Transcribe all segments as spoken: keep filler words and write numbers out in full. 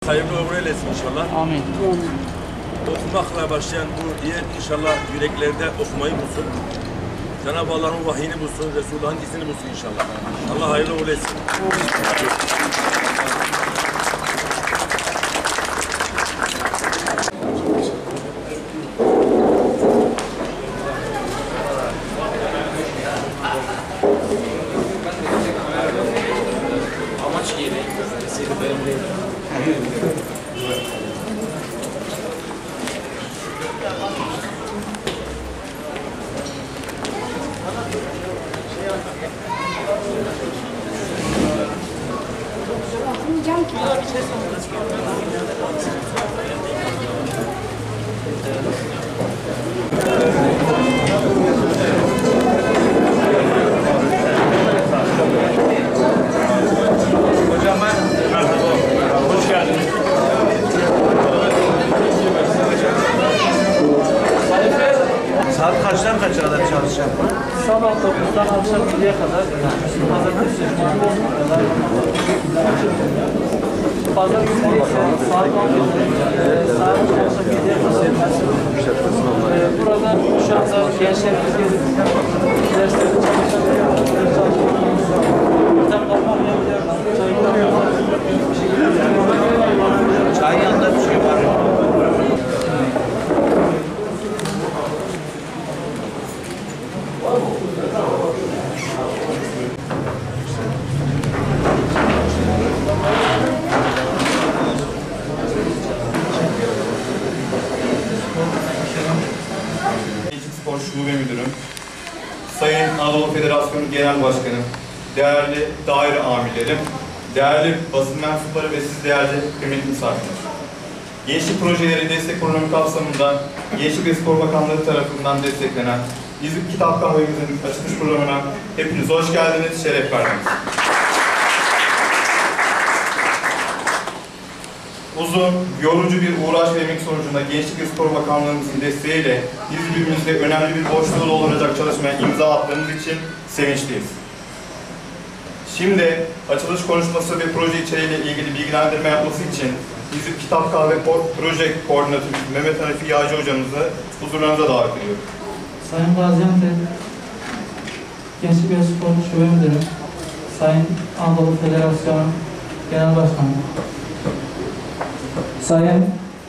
Hayırlı uğurlu eylesin inşallah. Amin. Okumakla başlayan bu diyet inşallah yüreklerde okumayı bulsun. Cenab-ı Allah'ın vahyini bulsun, Resulullah'ın izini bulsun inşallah. Allah hayırlı uğurlu etsin. Amaç gereği seni ben değil. Hocam merhaba. Hoş geldiniz. Saat kaçtan kaça kadar çalışacak mı? Sabah dokuzdan akşam yediye kadar. Pazartesi kadar. Pazar günleri ise saat on yedi, saat akşam yediye kadar. Ee, burada şu anda gençlerimiz gezip dersleri çalışabiliyor. Ortam kalmak yapıyorlar. Çay yanında bir şey var. Gençlik Spor Şube Müdürüm, Sayın Anadolu Federasyonu Genel Başkanım, değerli daire amirlerim, değerli basın mensupları ve siz değerli kıymetli misafirler. Gençlik projeleri destek programı kapsamında Gençlik ve Spor Bakanlığı tarafından desteklenen İzmir Kitap Kahvemizin açılış programına hepiniz hoş geldiniz, şeref verdiniz. Uzun, yorucu bir uğraş ve emek sonucunda Gençlik ve Spor Bakanlığımızın desteğiyle İzmir'imizde önemli bir boşluğu dolduracak çalışmaya imza attığımız için sevinçliyiz. Şimdi açılış konuşması ve proje içeriğiyle ilgili bilgilendirme yapması için İzmir Kitap Kahve Proje Koordinatörü Mehmet Hanifi Yağcı hocamızı huzurlarınıza davet ediyorum. Sayın Gaziantep Gençlik ve Spor Şube Müdürü, Sayın Anadolu Federasyonu Genel Başkanı, Sayın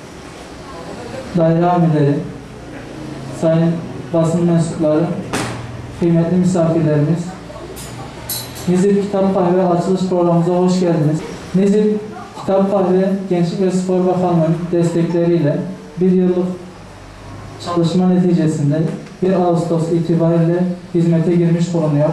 daire amirleri, sayın basın mensupları, kıymetli misafirlerimiz, Nizip Kitap Kahve açılış programımıza hoş geldiniz. Nizip Kitap Kahve Gençlik ve Spor Bakanlığı'nın destekleriyle bir yıllık çalışma neticesinde bir Ağustos itibariyle hizmete girmiş bulunuyor.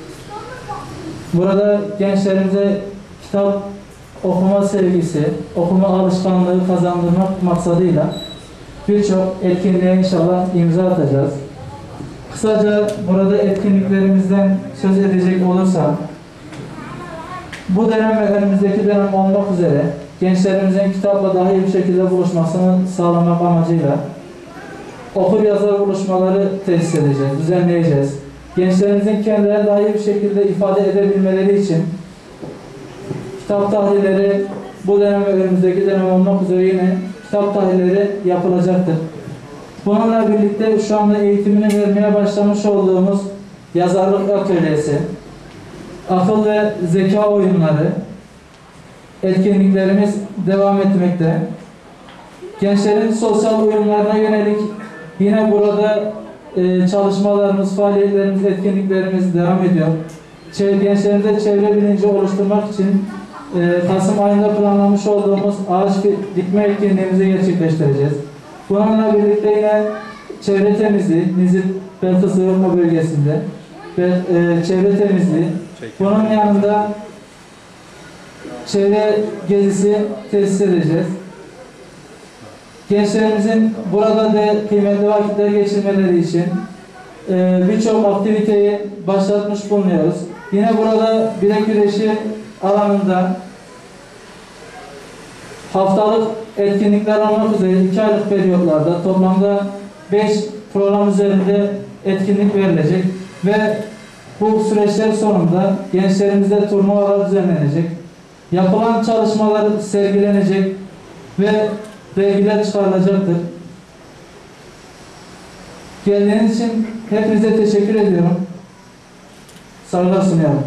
Burada gençlerimize kitap okuma sevgisi, okuma alışkanlığı kazandırmak maksadıyla birçok etkinliğe inşallah imza atacağız. Kısaca burada etkinliklerimizden söz edecek olursam, bu dönem ve önümüzdeki dönem olmak üzere gençlerimizin kitapla daha iyi bir şekilde buluşmasını sağlamak amacıyla okur yazar buluşmaları tesis edeceğiz, düzenleyeceğiz. Gençlerimizin kendilerini daha iyi bir şekilde ifade edebilmeleri için kitap tahlilleri bu dönem ve önümüzdeki dönem olmak üzere yine kitap tahlilleri yapılacaktır. Bununla birlikte şu anda eğitimini vermeye başlamış olduğumuz yazarlık atölyesi, akıl ve zeka oyunları etkinliklerimiz devam etmekte. Gençlerin sosyal oyunlarına yönelik yine burada e, çalışmalarımız, faaliyetlerimiz, etkinliklerimiz devam ediyor. Çevre, gençlerimize çevre bilinci oluşturmak için e, Kasım ayında planlamış olduğumuz ağaç dikme etkinliğimizi gerçekleştireceğiz. Bununla birlikte yine çevre temizliği, Nizip Belta Sığınma Bölgesi'nde ve e, çevre temizliği. Bunun yanında çevre gezisi tesis edeceğiz. Gençlerimizin burada da kıymetli vakitler geçirmeleri için e, birçok aktiviteyi başlatmış bulunuyoruz. Yine burada bilek güreşi alanında haftalık etkinlikler olmak üzere iki aylık periyotlarda toplamda beş program üzerinde etkinlik verilecek ve bu süreçler sonunda gençlerimizde turnuvalar düzenlenecek. Yapılan çalışmalar sergilenecek. ve vergiler çıkarılacaktır. Geldiğiniz için hepinize teşekkür ediyorum. Saygılar sunuyorum.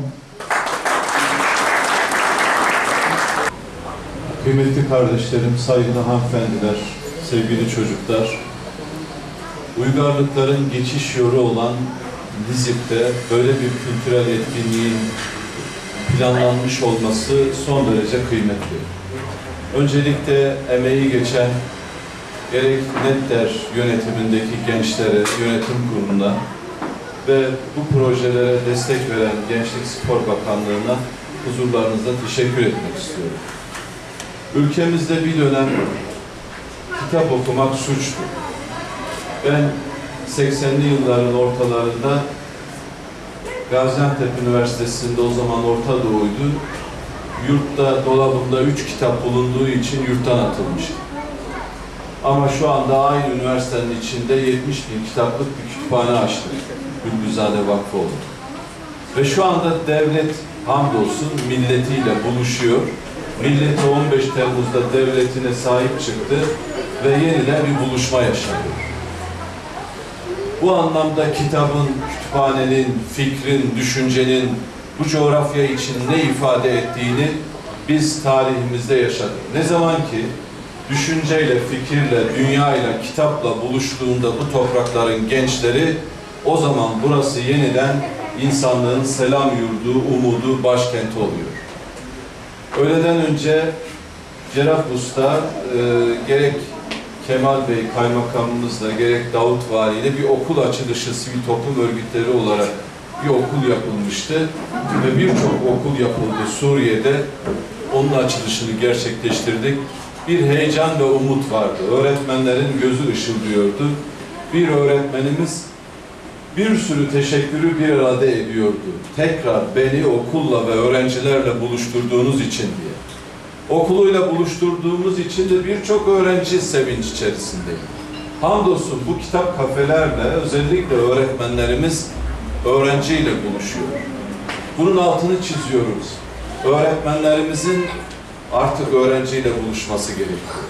Kıymetli kardeşlerim, saygılı hanımefendiler, sevgili çocuklar, uygarlıkların geçiş yolu olan Nizip'te böyle bir kültürel etkinliğin planlanmış olması son derece kıymetli. Öncelikle emeği geçen gerek Netder yönetimindeki gençlere, yönetim kuruluna ve bu projelere destek veren Gençlik Spor Bakanlığı'na huzurlarınızda teşekkür etmek istiyorum. Ülkemizde bir dönem kitap okumak suçtu. Ben seksenli yılların ortalarında Gaziantep Üniversitesi'nde, o zaman Orta Doğu'ydu, yurtta dolabımda üç kitap bulunduğu için yurttan atılmıştım. Ama şu anda aynı üniversitenin içinde yetmiş bin kitaplık bir kütüphane açtık. Bülbülzade Vakfı oldu. Ve şu anda devlet hamdolsun milletiyle buluşuyor. Milleti on beş Temmuz'da devletine sahip çıktı ve yeniden bir buluşma yaşanıyor. Bu anlamda kitabın, kütüphanenin, fikrin, düşüncenin bu coğrafya için ne ifade ettiğini biz tarihimizde yaşadık. Ne zaman ki düşünceyle, fikirle, dünyayla, kitapla buluştuğunda bu toprakların gençleri, o zaman burası yeniden insanlığın selam yurdu, umudu, başkenti oluyor. Öğleden önce Cerrahpaşa'da e, gerek Kemal Bey kaymakamımızla, gerek Davut Vali ile bir okul açılışı sivil toplum örgütleri olarak bir okul yapılmıştı ve birçok okul yapıldı Suriye'de. Onun açılışını gerçekleştirdik. Bir heyecan ve umut vardı. Öğretmenlerin gözü ışıldıyordu. Bir öğretmenimiz bir sürü teşekkürü bir arada ediyordu. Tekrar beni okulla ve öğrencilerle buluşturduğunuz için diye. Okuluyla buluşturduğumuz için de birçok öğrenci sevinç içerisindeyim. Hamdolsun bu kitap kafelerle özellikle öğretmenlerimiz öğrenciyle buluşuyor. Bunun altını çiziyoruz. Öğretmenlerimizin artık öğrenciyle buluşması gerekiyor.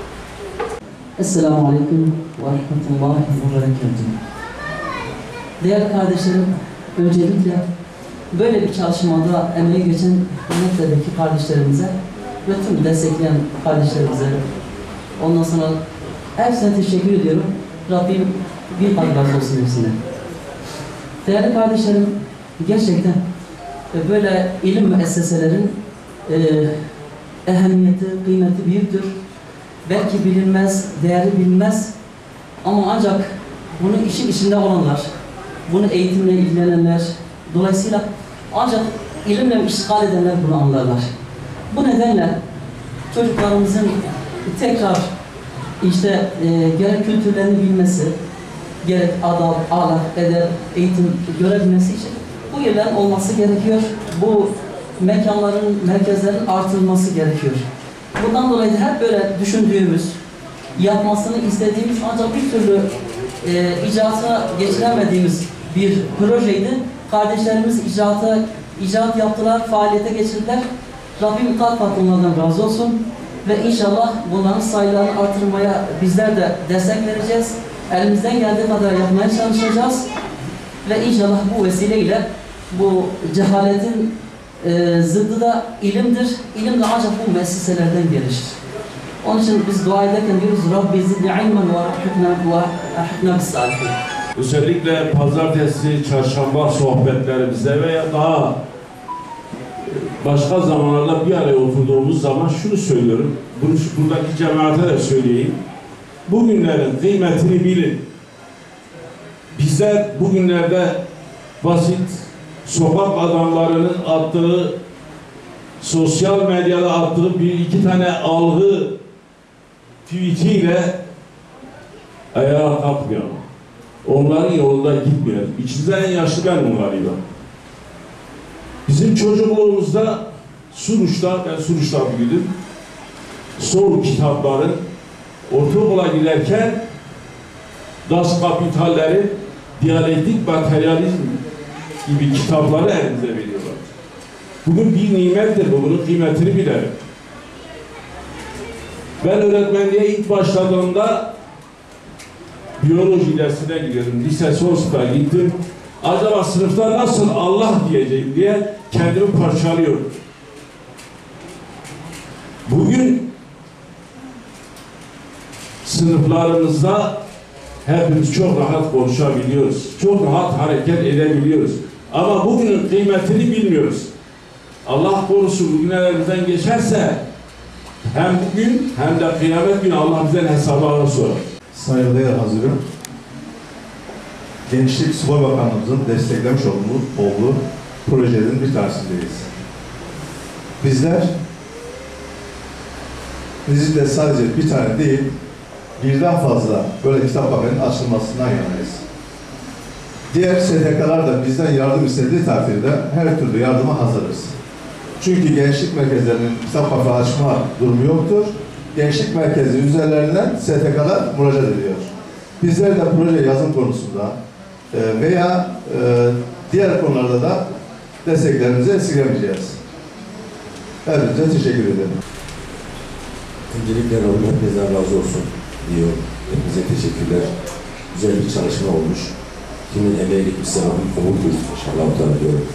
Esselamu Aleyküm ve Rahmetullahi ve Berekatuhu. Değerli kardeşlerim, öncelikle böyle bir çalışmada emeği geçen Netler'deki kardeşlerimize ve tüm destekleyen kardeşlerimize, ondan sonra hepsine teşekkür ediyorum. Rabbim bir kat razı olsun hepsine. Değerli kardeşlerim, gerçekten böyle ilim müesseselerin e, ehemmiyeti, kıymeti büyüktür. Belki bilinmez, değeri bilinmez ama ancak bunu işin içinde olanlar, bunu eğitimle ilgilenenler, dolayısıyla ancak ilimle işgal edenler bunu anlarlar. Bu nedenle çocuklarımızın tekrar işte e, gerek kültürlerini bilmesi, gerek adab, ahlak, edep, eğitim görebilmesi için bu yerlerin olması gerekiyor. Bu mekanların, merkezlerin artırılması gerekiyor. Bundan dolayı da hep böyle düşündüğümüz, yapmasını istediğimiz ancak bir türlü e, icraata geçiremediğimiz bir projeydi. Kardeşlerimiz icraata, icraat yaptılar, faaliyete geçirdiler. Rabbim kat kat onlardan razı olsun ve inşallah bunların sayılarını artırmaya bizler de destek vereceğiz. Elimizden geldiği kadar yapmaya çalışacağız ve inşallah bu vesileyle bu cehaletin e, zıddı da ilimdir. İlim de ancak bu müesseselerden gelişir. Onun için biz dua ederken diyoruz Rabbi zidni ilmen ve ahitna bis salihin. Özellikle pazartesi, çarşamba sohbetlerimizde veya daha başka zamanlarda bir araya oturduğumuz zaman şunu söylüyorum, bunu buradaki cemaate de söyleyeyim. Bugünlerin kıymetini bilin. Bizler bugünlerde basit sokak adamlarının attığı, sosyal medyada attığı bir iki tane algı tweetiyle ayağa kalkmayalım. Onların yolunda gitmeyelim. İçinizde en yaşlı benim galiba. Bizim çocukluğumuzda Suruç'ta, ben Suruç'ta büyüdüm. Sol kitapların ortaokula giderken Das Kapitalleri, diyalektik materyalizm gibi kitapları elimize veriyorlar. Bugün bir nimettir, bu, bunun kıymetini bilelim. Ben öğretmenliğe ilk başladığımda biyoloji dersine gidiyordum. Lise son sınıfa gittim. Acaba sınıfta nasıl Allah diyeceğim diye kendimi parçalıyorum. Bugün sınıflarımızda hepimiz çok rahat konuşabiliyoruz. Çok rahat hareket edebiliyoruz. Ama bugünün kıymetini bilmiyoruz. Allah korusun bugünlerimizden geçerse hem bugün hem de kıyamet günü Allah bizden hesabını sorar. Saygıdeğer hazırım. Gençlik Spor Bakanlığımızın desteklemiş olduğu, olduğu projelerin bir tanesindeyiz. Bizler Nizip'te sadece bir tane değil, birden fazla böyle kitap kafenin açılmasından yanayız. Diğer S T K'lar da bizden yardım istediği takdirde her türlü yardıma hazırız. Çünkü gençlik merkezlerinin kitap kafe açma durumu yoktur. Gençlik merkezi üzerlerinden S T K'lar müracaat ediyor. Bizler de proje yazım konusunda veya diğer konularda da desteklerimizi esirgemeyeceğiz. Hepinize teşekkür ederim. Öncelikle Rabbim hepinizden razı olsun diyor. Hepinize teşekkürler. Güzel bir çalışma olmuş. Kimin emeğe gitmişse Rabbim kabul buyursun inşallah diyorum.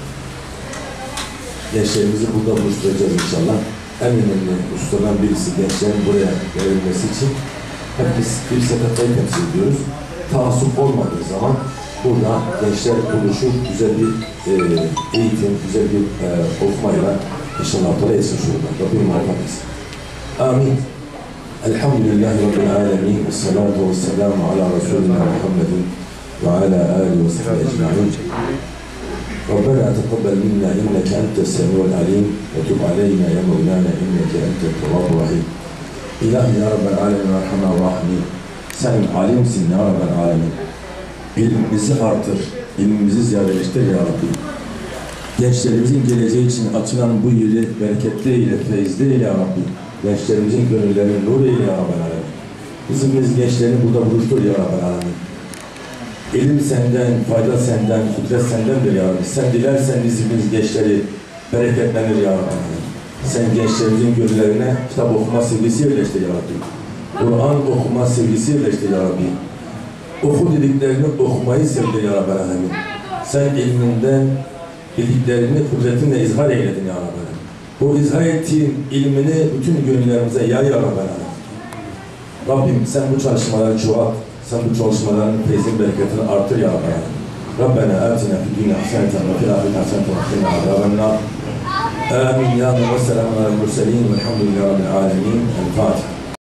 Gençlerimizi burada buluşturacağız inşallah. En önemli ustalardan birisi gençlerin buraya verilmesi için hep biz bir sepetayı temsil ediyoruz. Taassup olmadığı zaman burada gençler buluşup güzel bir e, eğitim, güzel bir e, okumayla inşallah da etsin şurada. Rabbim muvaffak etsin. Amin. Elhamdülillahi Rabbil alemin. Esselatu vesselamu ala Resulina Muhammedin ve ala alihi ve sahbihi ecma'in. ربنا تقبل منا انك انت السميع العليم وتب علينا يا مولانا انك انت التواب الرحيم. İlahi ya Rabbel alemin ve rahman rahmin. Sen alimsin ya Rabbel alemin. İlmimizi artır, ilmimizi ziyadeleştir ya Rabbi. Gençlerimizin geleceği için açılan bu yeri bereketli eyle, feyizli eyle ya Rabbi. Gençlerimizin gönüllerini nur eyle ya Rabbel alemin. Bizim biz gençlerini burada buluştur ya Rabbel alemin. İlim senden, fayda senden, kudret sendendir ya Rabbi. Sen dilersen bizimiz gençleri bereketlenir ya Rabbi. Sen gençlerimizin gönüllerine kitap okuma sevgisi yerleştir ya Rabbi. Kur'an okuma sevgisi yerleştir ya Rabbi. Oku dediklerini okumayı sevdir ya Rabbi. Sen ilminden bildiklerini kudretinle izhar eyledin ya Rabbi. Bu izhar ettiğin ilmini bütün gönüllerimize yay ya Rabbi. Rabbim sen bu çalışmaları çoğalt. Sen bu çalışmaların feyzin bereketini artır ya Rabbi. Rabbena atina fid dunya haseneten ve fil ahireti haseneten ve qina azabennar. Amin ya Rabbi ve selamun alel murselin velhamdülillahi rabbil alemin. El Fatiha.